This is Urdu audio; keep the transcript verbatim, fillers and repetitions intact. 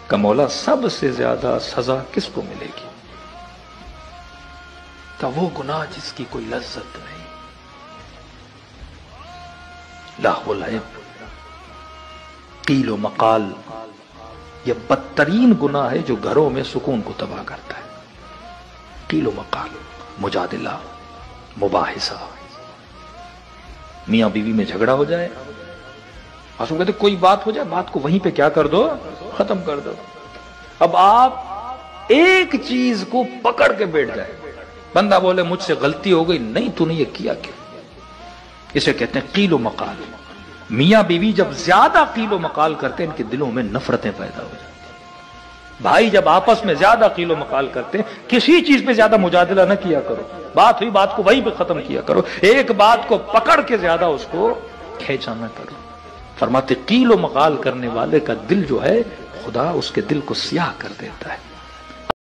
کہ مولا سب سے زیادہ سزا کس کو ملے گی؟ کہ وہ گناہ جس کی کوئی لذت نہیں، لاہو لعب، قیل و مقال، یہ بدترین گناہ ہے جو گھروں میں سکون کو تباہ کرتا ہے۔ قیل و مقال، مجادلہ، مباحثہ، میاں بیوی میں جھگڑا ہو جائے، آسو کہتے کوئی بات ہو جائے، بات کو وہیں پہ کیا کر دو، ختم کر دو۔ اب آپ ایک چیز کو پکڑ کے بیٹھ جائے، بندہ بولے مجھ سے غلطی ہو گئی، نہیں تو نے یہ کیا کیوں؟ اسے کہتے ہیں قیل و مقال۔ میاں بیوی جب زیادہ قیل و مقال کرتے ہیں ان کے دلوں میں نفرتیں پیدا ہو جاتی ہیں۔ بھائی جب آپس میں زیادہ قیل و مقال کرتے ہیں، کسی چیز پہ زیادہ مجادلہ نہ کیا کرو، بات ہوئی بات کو وہیں پہ ختم کیا کرو، ایک بات کو پکڑ کے زیادہ اس کو کھینچا نہ کرو۔ فرماتے قیل و مقال کرنے والے کا دل جو ہے خدا اس کے دل کو سیاہ کر دیتا ہے۔